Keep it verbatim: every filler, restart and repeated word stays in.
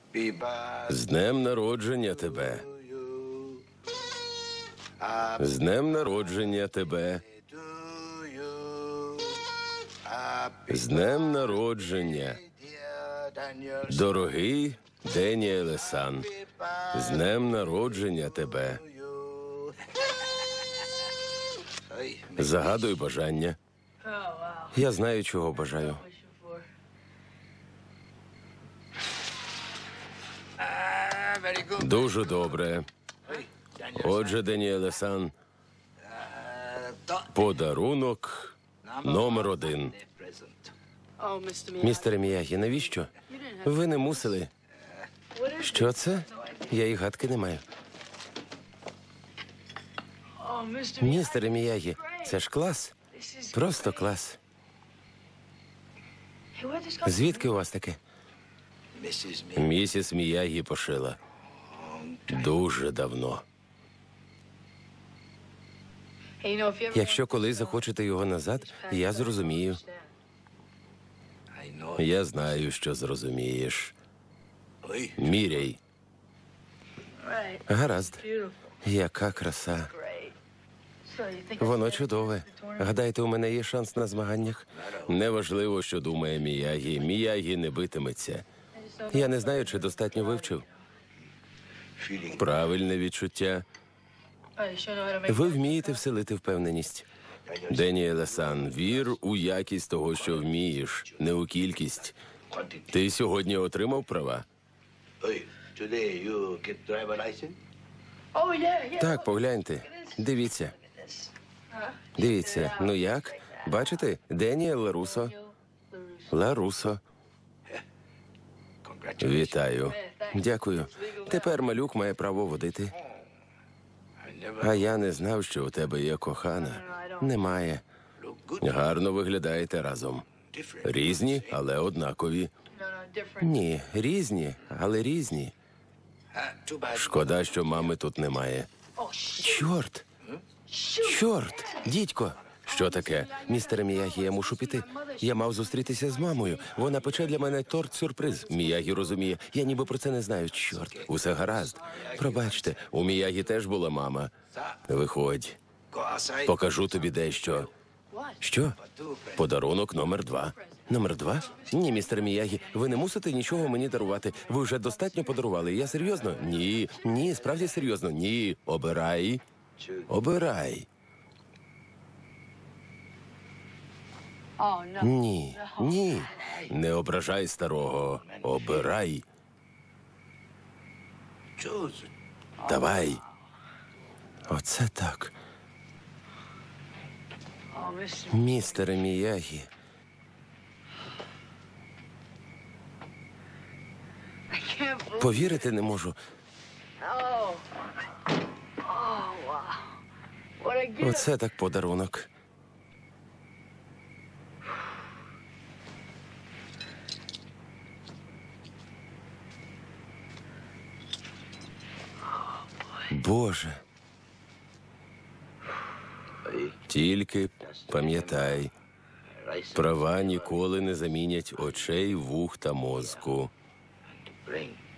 З днем народження тебе. З днем народження тебе. З днем народження, дорогий Деніеле Сан. З днем народження тебе. Загадуй бажання. Я знаю, чого бажаю. Дуже добре. Отже, Деніеле Сан, подарунок номер один. Містере Міягі, навіщо? Ви не мусили. Що це? Я і гадки не маю. Містере Міягі, це ж клас. Просто клас. Звідки у вас таке? Місіс Міягі пошила. Дуже давно. Якщо колись захочете його назад, я зрозумію. Я знаю, що зрозумієш. Міряй. Гаразд. Яка краса. Воно чудове. Гадаєте, у мене є шанс на змаганнях? Неважливо, що думає Міягі. Міягі не битиметься. Я не знаю, чи достатньо вивчив. Правильне відчуття. Ви вмієте вселити впевненість. Деніеле Сан, вір у якість того, що вмієш, не у кількість. Ти сьогодні отримав права? Так, погляньте. Дивіться. Дивіться. Ну як? Бачите? Деніел Ларусо. Ларусо. Вітаю. Дякую. Тепер малюк має право водити. А я не знав, що у тебе є кохана. Немає. Гарно виглядаєте разом. Різні, але однакові. Ні, різні, але різні. Шкода, що мами тут немає. Чорт! Чорт! Дідько! Що таке? Містере Міягі, я мушу піти. Я мав зустрітися з мамою. Вона пече для мене торт-сюрприз. Міягі розуміє. Я ніби про це не знаю. Чорт, усе гаразд. Пробачте, у Міягі теж була мама. Виходь. Покажу тобі дещо. Що? Подарунок номер два. Номер два? Ні, містер Міягі, ви не мусите нічого мені дарувати. Ви вже достатньо подарували. Я серйозно? Ні. Ні, справді серйозно. Ні. Обирай. Обирай. Ні, ні. Не ображай старого. Обирай. Давай. Оце так. Містере Міягі. Повірити не можу. Оце так подарунок. Боже. Тільки пам'ятай, права ніколи не замінять очей, вух та мозку.